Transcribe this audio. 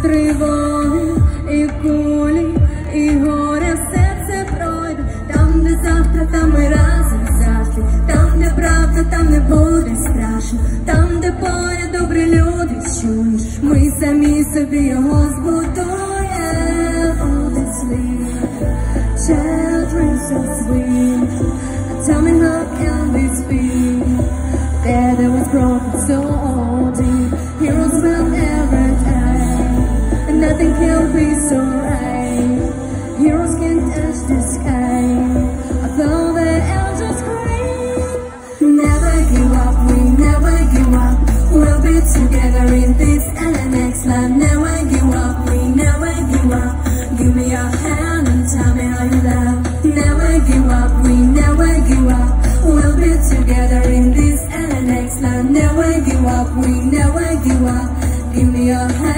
тривоги, і кулі, і горе в серце пройде. Там, де завтра, там ми разом завжди. Там, де правда, там не буде страшно. Там, де поряд добрі люди, чуєш, ми самі собі його збудуємо. All this sweet, children so sweet. Tell me how can this be? That was broken so deep. Heroes will never die, and nothing can be so right. Heroes can touch the sky, although the angels scream. Never give up, we never give up. We'll be together in this and the next life. Never give up, we never give up. Give me your hand and tell me how you love. Never give up, we never give up. We'll be together in this and the next life. Never give up, we never give up. Give me your hand.